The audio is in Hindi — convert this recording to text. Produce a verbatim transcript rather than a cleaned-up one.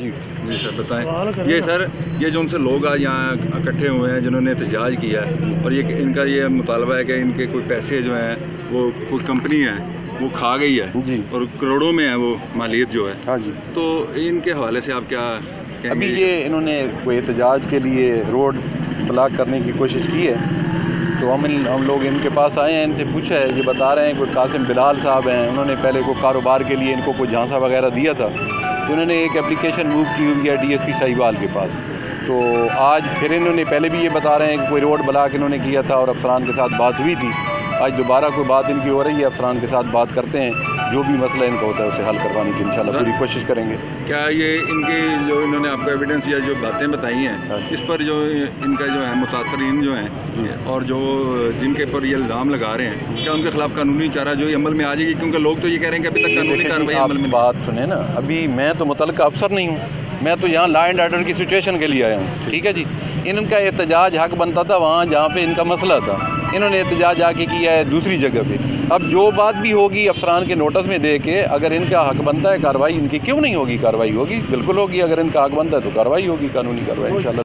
जी जी सर बताएं। ये सर ये जो उनसे लोग आज यहाँ इकट्ठे हुए हैं जिन्होंने एहतजाज किया है और ये इनका ये मुतालबा है कि इनके कोई पैसे जो हैं वो कोई कंपनी है वो खा गई है जी और करोड़ों में है वो मालियत जो है। हाँ जी। तो इनके हवाले से आप क्या कहेंगे? अभी ये इन्होंने कोई एहतजाज के लिए रोड ब्लॉक करने की कोशिश की है, तो हम इन हम लोग इनके पास आए हैं, इनसे पूछा है, ये बता रहे हैं कोई कासिम बिलाल साहब हैं, उन्होंने पहले को कारोबार के लिए इनको कोई झांसा वगैरह दिया था, तो उन्होंने एक एप्लीकेशन मूव की हुई है डीएसपी साहिवाल के पास। तो आज फिर इन्होंने पहले भी ये बता रहे हैं कि कोई रोड ब्लॉक इन्होंने किया था और अफसरान के साथ बात हुई थी। आज दोबारा कोई बात इनकी हो रही है, अफसरान के साथ बात करते हैं, जो भी मसला इनका होता है उसे हल करवाने की इंशाल्लाह पूरी कोशिश करेंगे। क्या ये इनकी जो इन्होंने आपको एविडेंस या जो बातें बताई हैं इस पर जो इनका जो है मुतासरीन जो हैं और जो जिनके ऊपर ये इल्ज़ाम लगा रहे हैं, क्या उनके खिलाफ कानूनी चारा जो अमल में आ जाएगी? क्योंकि लोग तो ये कह रहे हैं कि अभी तक कानूनी कार्रवाई अमल में। बात सुने ना, अभी मैं तो मुतल्लिका अफसर नहीं हूँ, मैं तो यहाँ लॉ एंड ऑर्डर की सिचुएशन के लिए आया हूँ। ठीक है जी, इनका एहतजाज हक बनता था वहाँ जहाँ पे इनका मसला था, इन्होंने एहतजाज आके किया है दूसरी जगह पे। अब जो बात भी होगी अफसरान के नोटिस में दे के, अगर इनका हक बनता है कार्रवाई इनकी क्यों नहीं होगी? कार्रवाई होगी, बिल्कुल होगी। अगर इनका हक बनता है तो कार्रवाई होगी, कानूनी कार्रवाई इंशाल्लाह।